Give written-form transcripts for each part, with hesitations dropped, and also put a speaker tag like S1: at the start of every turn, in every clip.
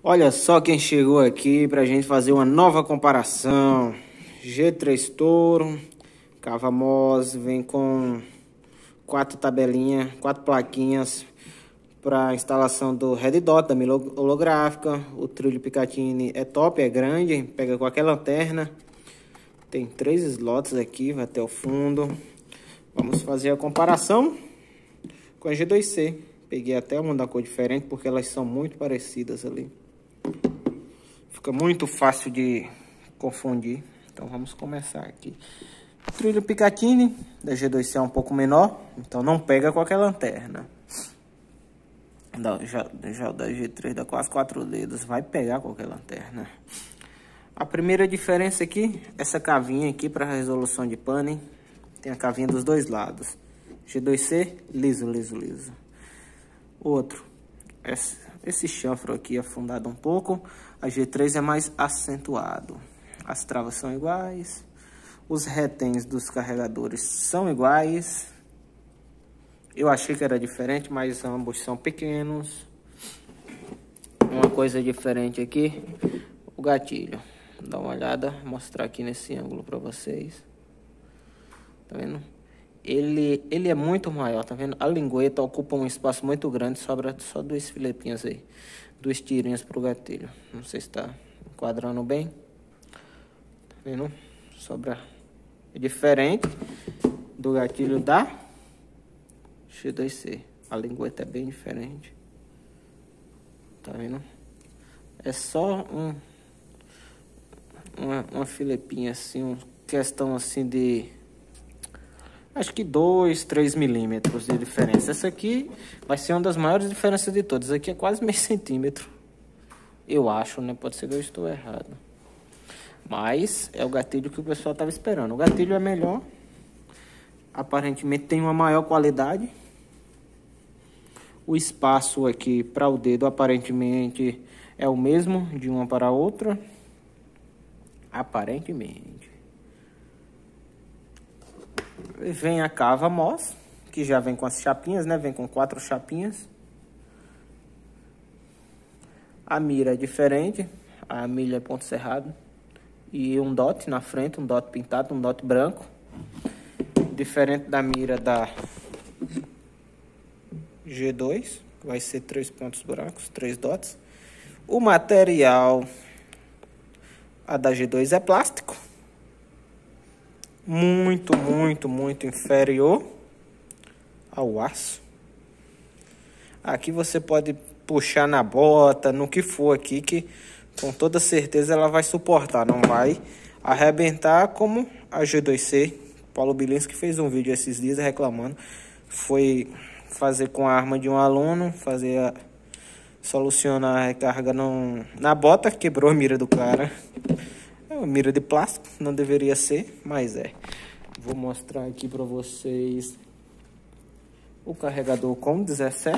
S1: Olha só quem chegou aqui pra gente fazer uma nova comparação. G3 Toro, Cava-Moz, vem com 4 tabelinhas, 4 plaquinhas para instalação do Red Dot, da mira holográfica. O trilho Picatinny é top, é grande, pega qualquer lanterna. Tem 3 slots aqui, vai até o fundo. Vamos fazer a comparação com a G2C. Peguei até uma da cor diferente porque elas são muito parecidas ali. Fica muito fácil de confundir. Então vamos começar aqui. O trilho Picatinny da G2C é um pouco menor, então não pega qualquer lanterna. Já o da G3 dá quase 4 dedos, vai pegar qualquer lanterna. A primeira diferença aqui, essa cavinha aqui para resolução de pane. Tem a cavinha dos dois lados. G2C, liso. Outro, esse chanfro aqui afundado um pouco. A G3 é mais acentuado. As travas são iguais. Os retens dos carregadores são iguais. Eu achei que era diferente, mas ambos são pequenos. Uma coisa diferente aqui, o gatilho. Dá uma olhada, vou mostrar aqui nesse ângulo para vocês. Tá vendo? Ele é muito maior, tá vendo? A lingueta ocupa um espaço muito grande, sobra só 2 filetinhos aí. 2 tirinhas pro gatilho. Não sei se tá enquadrando bem. Tá vendo? Sobra. É diferente do gatilho da G2C. A lingueta é bem diferente. Tá vendo? É só uma filepinha assim, uma questão assim de... acho que 2, 3 milímetros de diferença. Essa aqui vai ser uma das maiores diferenças de todas. Aqui é quase meio centímetro. Eu acho, né? Pode ser que eu estou errado. Mas é o gatilho que o pessoal estava esperando. O gatilho é melhor. Aparentemente tem uma maior qualidade. O espaço aqui para o dedo aparentemente é o mesmo de uma para a outra. Aparentemente. Vem a Cava-Moz, que já vem com as chapinhas, né? Vem com 4 chapinhas. A mira é diferente. A milha é ponto cerrado. E um dot na frente, um dot pintado, um dot branco. Diferente da mira da G2, que vai ser 3 pontos brancos, 3 dots. O material, a da G2 é plástico. Muito inferior ao aço. Aqui você pode puxar na bota, no que for aqui, que com toda certeza ela vai suportar, não vai arrebentar como a G2C. Paulo Bilinski fez um vídeo esses dias reclamando. Foi fazer com a arma de um aluno, solucionar a recarga na bota, quebrou a mira do cara. É uma mira de plástico, não deveria ser, mas é. Vou mostrar aqui para vocês o carregador com 17.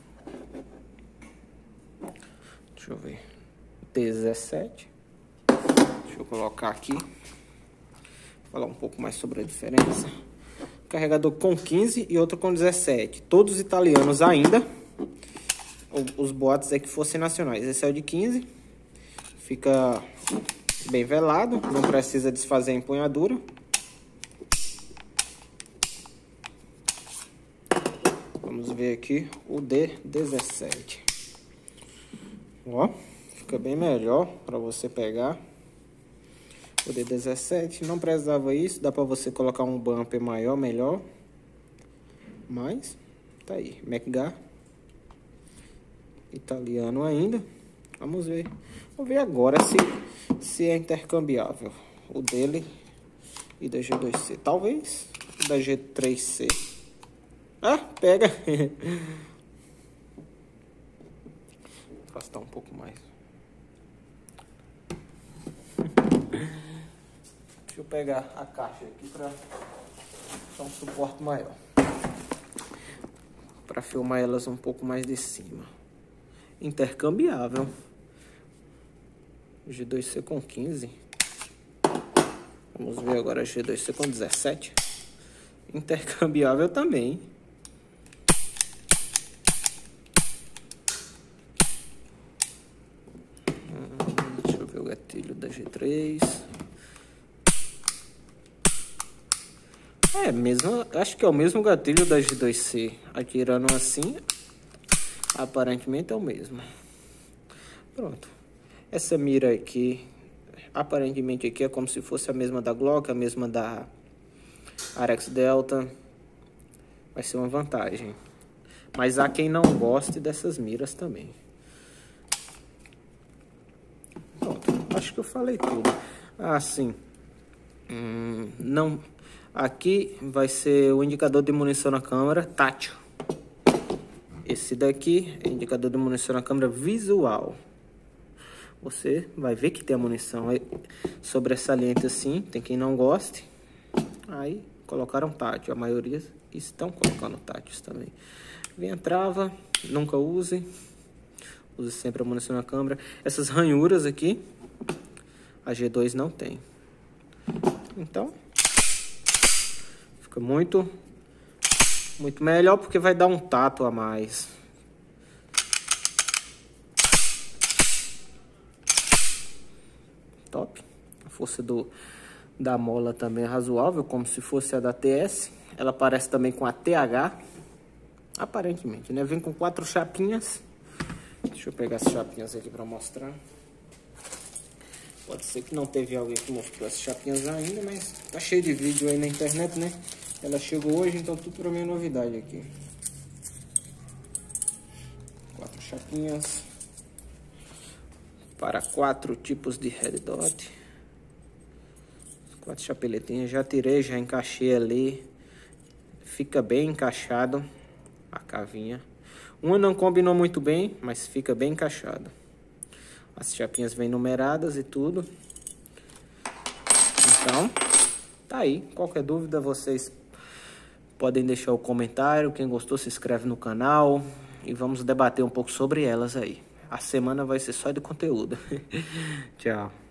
S1: Deixa eu ver. 17. Deixa eu colocar aqui. Falar um pouco mais sobre a diferença. Carregador com 15 e outro com 17. Todos italianos ainda. Os boatos é que fossem nacionais. Esse é o de 15. Fica bem velado, não precisa desfazer a empunhadura. Vamos ver aqui o D17. Ó, fica bem melhor para você pegar. O D17 não precisava isso, dá para você colocar um bumper maior, melhor. Mas tá aí, MacGar. Italiano ainda. Vamos ver. Vamos ver agora se é intercambiável o dele e da G2C. Talvez da G3C. Ah, pega. Vou afastar um pouco mais. Deixa eu pegar a caixa aqui para dar um suporte maior. Para filmar elas um pouco mais de cima. Intercambiável. G2C com 15. Vamos ver agora a G2C com 17. Intercambiável também. gatilho da G3. Acho que é o mesmo gatilho da G2C. Atirando assim, aparentemente é o mesmo. Pronto. Essa mira aqui, aparentemente aqui é como se fosse a mesma da Glock, a mesma da Arex Delta. Vai ser uma vantagem. Mas há quem não goste dessas miras também. Pronto, acho que eu falei tudo. Ah, sim. Não... Aqui vai ser o indicador de munição na câmera tátil. Esse daqui é indicador de munição na câmera visual. Você vai ver que tem a munição sobressalente assim. Tem quem não goste. Aí colocaram tátil. A maioria estão colocando táteis também. Vem a trava. Nunca use. Use sempre a munição na câmera. Essas ranhuras aqui, a G2 não tem. Então... fica muito melhor porque vai dar um tato a mais. Top. A força da mola também é razoável, como se fosse a da TS. Ela parece também com a TH. Aparentemente, né? Vem com 4 chapinhas. Deixa eu pegar as chapinhas aqui para mostrar. Pode ser que não teve alguém que mostrou as chapinhas ainda, mas tá cheio de vídeo aí na internet, né? Ela chegou hoje, então tudo pra mim é novidade aqui. 4 chapinhas. Para 4 tipos de red dot. 4 chapeletinhas. Já tirei, já encaixei ali. Fica bem encaixado a cavinha. Uma não combinou muito bem, mas fica bem encaixado. As chapinhas vêm numeradas e tudo. Então, tá aí. Qualquer dúvida, vocês podem deixar o comentário. Quem gostou, se inscreve no canal. E vamos debater um pouco sobre elas aí. A semana vai ser só de conteúdo. Tchau.